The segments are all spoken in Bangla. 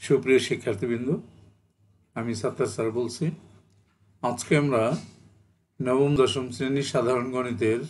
সুপ্রিয় শিক্ষার্থীবৃন্দ, আমি সাত্তার স্যার বলছি। আজকে আমরা নবম দশম শ্রেণীর সাধারণ গণিতের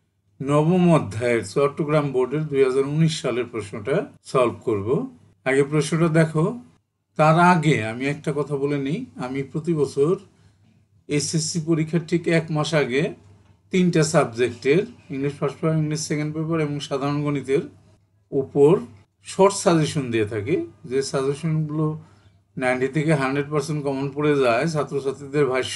নবম অধ্যায়ের চট্টগ্রাম বোর্ডের 2019 সালের প্রশ্নটা সলভ করব। আগে প্রশ্নটা দেখো। তার আগে আমি একটা কথা বলে নিই। আমি প্রতি বছর এসএসসি পরীক্ষার ঠিক 1 মাস আগে 3টা সাবজেক্টের English first paper, English second paper এবং সাধারণ গণিতের উপর শর্ট সাজেশন দিয়ে থাকি। যে সাজেশনগুলো 90 থেকে 100% কমন পড়ে যায় ছাত্রছাত্রীদের ভাষ্য।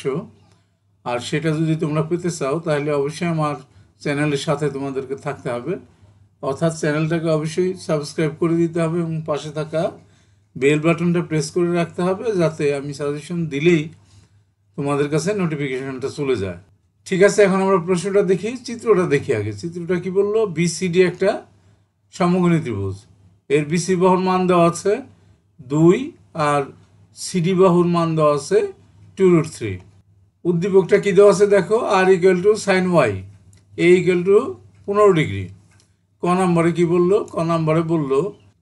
আর সেটা যদি তোমরা পেতে চাও তাহলে অবশ্যই আমার চ্যানেলের সাথে তোমাদেরকে থাকতে হবে, অর্থাৎ চ্যানেলটাকে অবশ্যই সাবস্ক্রাইব করে দিতে হবে এবং পাশে থাকা বেল বাটনটা প্রেস করে রাখতে হবে, যাতে আমি সাজেশন দিলেই তোমাদের কাছে নোটিফিকেশনটা চলে যায়। ঠিক আছে, এখন আমরা প্রশ্নটা দেখি, চিত্রটা দেখি আগে। চিত্রটা কি বললো? বিসিডি একটা সমকোণী ত্রিভুজ। এর বিসি বাহুর মান দেওয়া আছে 2 আর সিডি বাহুর মান দেওয়া আছে 2√3। উদ্দীপকটা কি দেওয়া আছে দেখো, আর equal to sine Y, A equal to 15 degree. ক নম্বরে কি বললো? ক নম্বরে বললো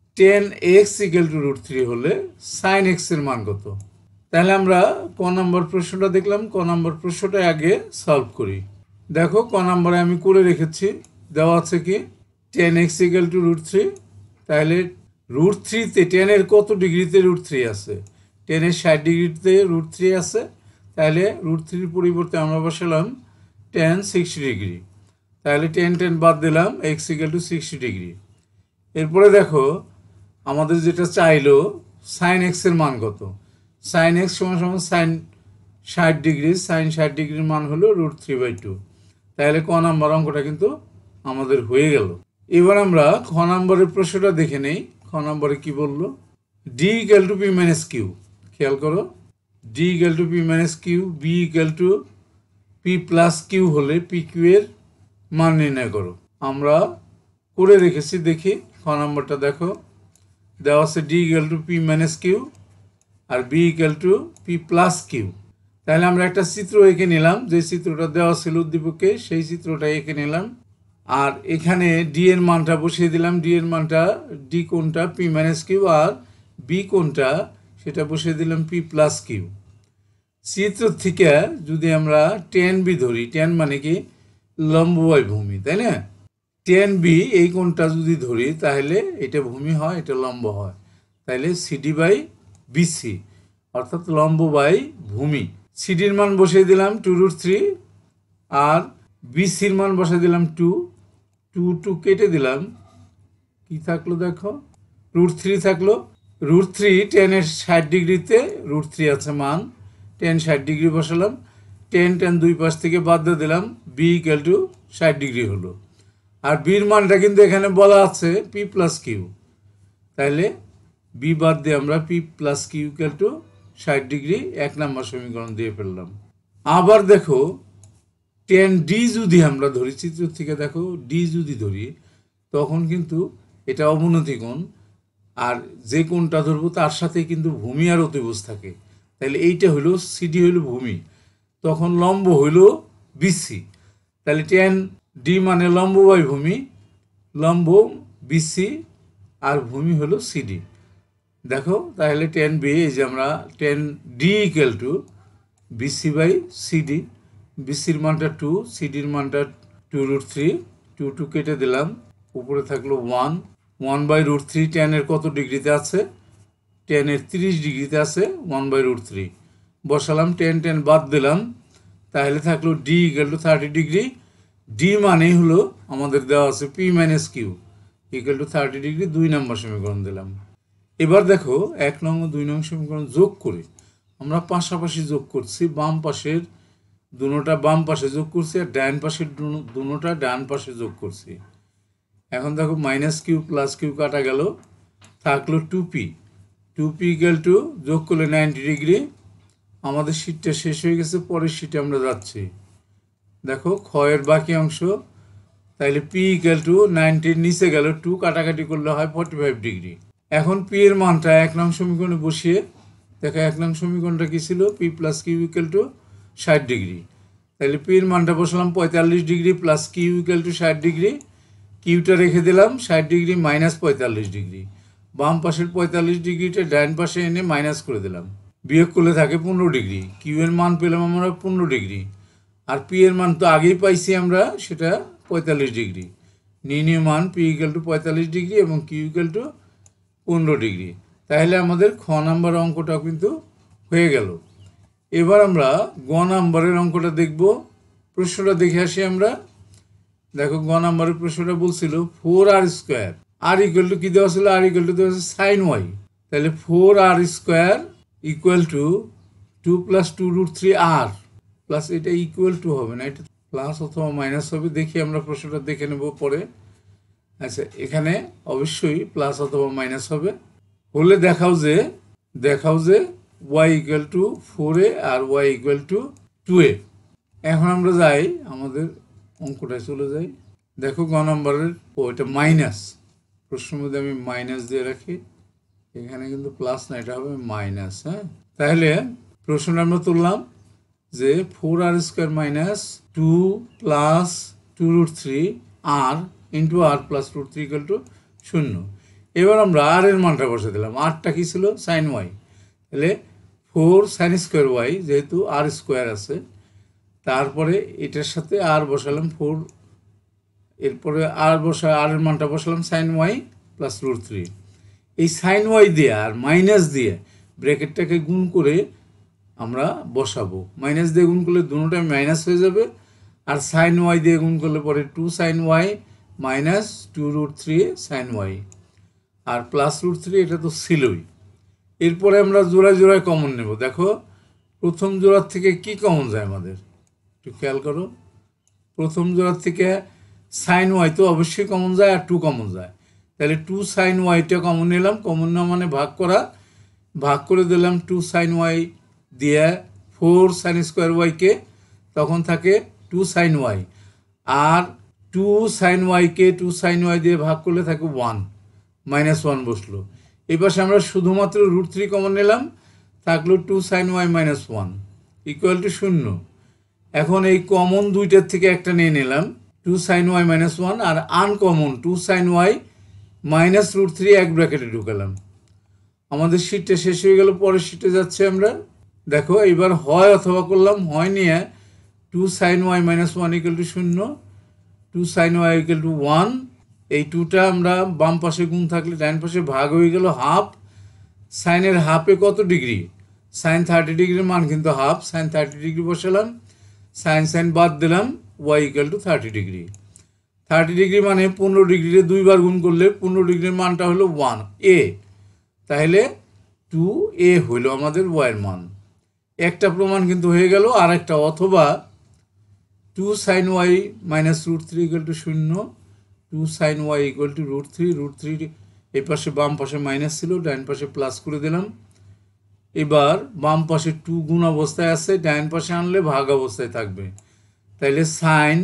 10x ইকুয়াল টু √3 হলে সাইন এক্স এর মান কত? তাহলে আমরা ক নম্বর প্রশ্নটা দেখলাম। ক নম্বর প্রশ্নটা আগে সলভ করি। দেখো, ক নম্বরে আমি করে রেখেছি, দেওয়া আছে কি 10x ইকুয়াল টু √3। তাহলে √3-তে 10-এর কত ডিগ্রিতে √3 আছে? 10-এর 60 ডিগ্রিতে √3 আছে। তাহলে √3-র পরিবর্তে আমরা বসালাম 10 60 ডিগ্রি। তাহলে 10 বাদ দিলাম, x ইকুয়াল টু 60 ডিগ্রি। এরপরে দেখো, আমাদের যেটা চাইলো সাইন এক্সের মান কত? সাইন এক্স সমান সাইন 60 ডিগ্রি। সাইন 60 ডিগ্রির মান হলো √3/2। তাহলে ক নম্বর অঙ্কটা কিন্তু আমাদের হয়ে গেল। এবার আমরা খ নম্বরের প্রশ্নটা দেখে নেই। খ নম্বরে কি বললো? D equal to P minus Q. খেয়াল করো, D equal to P minus Q, B equal to P plus Q হলে পি কিউ এর মান নির্ণয় করো। আমরা করে রেখেছি, দেখি খ নম্বরটা দেখো। দেওয়া আছে D equal to P minus Q আর B equal to P plus Q. তাহলে আমরা একটা চিত্র এঁকে নিলাম, যে চিত্রটা দেওয়া ছিল উদ্দীপকে সেই চিত্রটা এঁকে নিলাম। আর এখানে ডি এর মানটা বসিয়ে দিলাম। ডি এর মানটা, ডি কোনটা? P minus Q. আর বি কোনটা? সেটা বসিয়ে দিলাম পি প্লাস কিউ। চিত্র থেকে যদি আমরা টেন বি ধরি, টেন মানে কি? লম্ববাই ভূমি, তাই না? টেন বি এই কোনটা যদি ধরি তাহলে এটা ভূমি হয়, এটা লম্ব হয়। তাহলে সিডি বাই বিসি, অর্থাৎ লম্ব বাই ভূমি। সিডির মান বসিয়ে দিলাম 2√3 আর বিসির মান বসিয়ে দিলাম 2 কেটে দিলাম, কি থাকলো দেখো, √3 থাকলো। √3 10-এর 60 ডিগ্রিতে √3 আছে মান। 10 60 ডিগ্রি বসালাম, 10 দুই পাশ থেকে বাদ দিয়ে দিলাম, বি ইকুয়াল টু 60 ডিগ্রি হলো। আর বির মানটা কিন্তু এখানে বলা আছে পি প্লাস কিউ। তাহলে বি বাদ দিয়ে আমরা P plus Q equal to 60 degree 1 নম্বর সমীকরণ দিয়ে ফেললাম। আবার দেখো, 10D যদি আমরা ধরি, চিত্র থেকে দেখো ডি যদি ধরি, তখন কিন্তু এটা অবনতি কোণ। আর যে কোণটা ধরবো তার সাথে কিন্তু ভূমি আর অতিভুজ থাকে। তাহলে এইটা হলো সিডি, হইল ভূমি, তখন লম্ব হইল বিসি। তাহলে 10D মানে লম্ব বাই ভূমি, লম্ব বিসি আর ভূমি হলো সিডি। দেখো, তাহলে 10B, এই যে আমরা 10D equal to BC by CD. বিসির মানটা 2, সিডির মানটা 2√3, 2 কেটে দিলাম, উপরে থাকলো 1/√3। 10-এর কত ডিগ্রিতে আছে? 10-এর 30 ডিগ্রিতে আছে, 1/√3 বসালাম। 10 বাদ দিলাম, তাহলে থাকলো D equal to 30 degree. D মানেই হলো আমাদের দেওয়া আছে P minus Q equal to 30 degree. 2 নম্বর সমীকরণ দিলাম। এবার দেখো 1 নং ও 2 নং সমীকরণ যোগ করে আমরা পাশাপাশি যোগ করছি। বাম পাশের দুটোটা বাম পাশে যোগ করছি আর ডান পাশের দুটোটা ডান পাশে যোগ করছি। এখন দেখো মাইনাস কিউ প্লাস কিউ কাটা গেল, থাকলো 2p ইকুয়াল টু, যোগ করলে 90 ডিগ্রি। আমাদের শীটটা শেষ হয়ে গেছে, পরের শীটে আমরা যাচ্ছি। দেখো ক্ষয়ের বাকি অংশ, তাইলে পি ইকুয়াল টু 90-র নিচে গেল, 2 কাটাকাটি করলে হয় 45 ডিগ্রি। এখন পি এর মানটা 1 নং সমীকরণে বসিয়ে দেখো, 1 নং সমীকরণটা কি ছিল? P plus Q equal to 60 degree. তাহলে পি এর মানটা বসালাম 45 degree plus Q equal to 60 degree. কিউটা রেখে দিলাম 60 ডিগ্রি মাইনাস 45 ডিগ্রি, বাম পাশের 45 ডিগ্রিটা ডান পাশে এনে মাইনাস করে দিলাম, বিয়োগ করলে থাকে 15 ডিগ্রি। কিউ এর মান পেলাম আমরা 15 ডিগ্রি, আর পি এর মান তো আগেই পাইছি আমরা, সেটা 45 ডিগ্রি। নির্ণয় মান পি ইকুয়াল টু 45 ডিগ্রি এবং কিউ ইকুয়াল টু 15 ডিগ্রি। তাহলে আমাদের খ নাম্বার অঙ্কটাও কিন্তু হয়ে গেল। এবার আমরা গ নাম্বারের অঙ্কটা দেখব। প্রশ্নটা দেখে আসি আমরা। দেখো গ নাম্বারের প্রশ্নটা বলছিল 4r², আর ইকুয়াল টু কি দেওয়া ছিল, আর ইকুয়াল টু দেওয়া আছে সাইন ওয়াই। তাহলে 4r² equal to 2 + 2√3r plus, এটা ইকুয়াল টু হবে না, এটা প্লাস অথবা মাইনাস হবে। দেখি আমরা প্রশ্নটা দেখে নেব পরে। আচ্ছা, এখানে অবশ্যই প্লাস অথবা মাইনাস হবে। হলে দেখাও যে y ইকুয়াল টু 4a আর y ইকুয়াল টু 2a। এখন আমরা যাই আমাদের অঙ্কটায় চলে যাই। দেখো গ নম্বরের, এটা মাইনাস, প্রশ্নের মধ্যে আমি মাইনাস দিয়ে রাখি, এখানে কিন্তু প্লাস না, এটা হবে মাইনাস। হ্যাঁ, তাহলে প্রশ্নটা আমরা তুললাম যে 4r² minus 2 + 2√3r into r plus √3 equal to 0। এবার আমরা আর এর মানটা বসে দিলাম। আরটা কি ছিল, সাইন ওয়াই। তাহলে 4 sin² y, যেহেতু r² আছে, তারপরে এটার সাথে আর বসালাম 4, এরপরে আর এর মানটা বসালাম সাইন ওয়াই প্লাস √3। এই সাইন ওয়াই দিয়ে আর মাইনাস দিয়ে ব্র্যাকেটটাকে গুণ করে আমরা বসাবো। মাইনাস দিয়ে গুণ করলে দুটোটাই মাইনাস হয়ে যাবে, আর সাইন ওয়াই দিয়ে গুণ করলে পরে 2 sin y minus 2√3 sin y, আর প্লাস √3 এটা তো ছিলই। এরপরে আমরা জোড়ায় কমন নেব। দেখো প্রথম জোড়ার থেকে কি কমন যায় আমাদের, একটু খেয়াল করো। প্রথম জোড়ার থেকে সাইন ওয়াই তো অবশ্যই কমন যায়, আর 2 কমন যায়। তাহলে 2 sin yটা কমন নিলাম, কমন নেওয়া মানে ভাগ করে দিলাম 2 sin y দিয়ে 4 sin² y-কে, তখন থাকে 2 sin y, আর 2 sin y-কে 2 sin y দিয়ে ভাগ করলে থাকে 1, -1 বসলো। এই পাশে আমরা শুধুমাত্র √3 কমন নিলাম, থাকলো 2 sin y - 1 ইকুয়াল টু 0। এখন এই কমন দুইটার থেকে একটা নিয়ে নিলাম, 2 sin y - 1, আর আনকমন 2 sin y -√3 এক ব্র্যাকেটে ঢুকালাম। আমাদের শীটটা শেষ হয়ে গেল, পরের শীটে যাচ্ছে আমরা। দেখো এবার হয় অথবা করলাম, হয় নিয়ে 2 sin y - 1 equal to 0, 2 sin y equal to 1। এই 2টা আমরা বাম পাশে গুণ থাকলে ডান পাশে ভাগ হয়ে গেল হাফ। সাইনের হাফে কত ডিগ্রি, সাইন 30 ডিগ্রির মান কিন্তু হাফ, সাইন 30 ডিগ্রি বসালাম, সাইন বাদ দিলাম, y equal to 30 degree. 30 degree মানে 15 ডিগ্রিতে 2 বার গুণ করলে 15 ডিগ্রির মানটা হলো 1a, তাহলে 2a হইল আমাদের y এর মান। একটা প্রমাণ কিন্তু হয়ে গেল। আর একটা, অথবা 2 sin y -√3 equal to 0, 2 sin y equal to √3 এই পাশে বাম পাশে মাইনাস ছিল, ডান পাশে প্লাস করে দিলাম। এবার বাম পাশে 2 গুণ অবস্থায় আছে, ডান পাশে আনলে ভাগ অবস্থায় থাকবে। তাইলে সাইন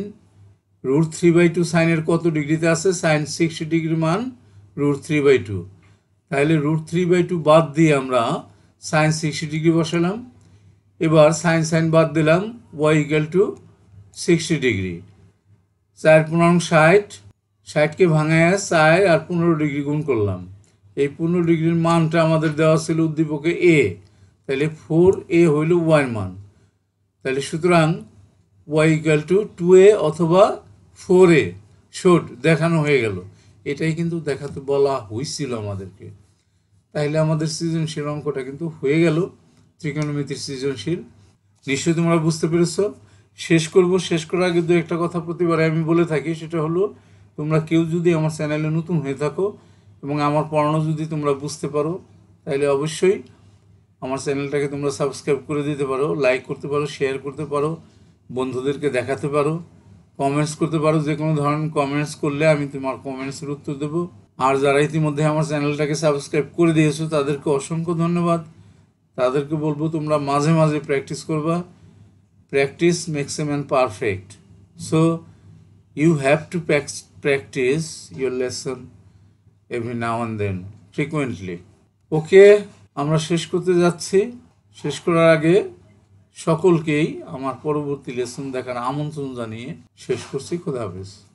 √3/2 সাইনের কত ডিগ্রিতে আছে, সাইন 60 ডিগ্রি মান √3/2। তাহলে √3/2 বাদ দিয়ে আমরা সাইন 60 ডিগ্রি বসালাম। এবার সাইন বাদ দিলাম, y ইকুয়াল টু 60 ডিগ্রি। 4 × 15 = 60, 60কে ভাঙায় 4 আর 15 ডিগ্রি গুণ করলাম। এই 15 ডিগ্রির মানটা আমাদের দেওয়া ছিল উদ্দীপকে a, তাহলে 4a হইল y এর মান। তাহলে সুতরাং y ইকুয়াল টু 2a অথবা 4a শোড দেখানো হয়ে গেল। এটাই কিন্তু দেখাতে বলা হয়েছিল আমাদেরকে। তাইলে আমাদের সৃজনশীল অঙ্কটা কিন্তু হয়ে গেল, ত্রিকোণমিতির সৃজনশীল। নিশ্চয়ই তোমরা বুঝতে পেরেছো। শেষ করার আগে দু একটা কথা প্রতিবারে আমি বলে থাকি, সেটা হলো তোমরা কেউ যদি আমার চ্যানেলে নতুন হয়ে থাকো এবং আমার পড়ানো যদি তোমরা বুঝতে পারো, তাহলে অবশ্যই আমার চ্যানেলটাকে তোমরা সাবস্ক্রাইব করে দিতে পারো, লাইক করতে পারো, শেয়ার করতে পারো, বন্ধুদেরকে দেখাতে পারো, কমেন্টস করতে পারো। যে কোনো ধরনের কমেন্টস করলে আমি তোমার কমেন্টসের উত্তর দেবো। আর যারা ইতিমধ্যে আমার চ্যানেলটাকে সাবস্ক্রাইব করে দিয়েছো তাদেরকে অসংখ্য ধন্যবাদ। তাদেরকে বলবো তোমরা মাঝে মাঝে প্র্যাকটিস করবা। Practice makes a man perfect. So you have to practice your lesson every now and then, frequently. Okay, আমরা শেষ করতে যাচ্ছি। শেষ করার আগে সকলকেই আমার পরবর্তী লেসন দেখার আমন্ত্রণ জানিয়ে শেষ করছি। খোদা হাফেজ।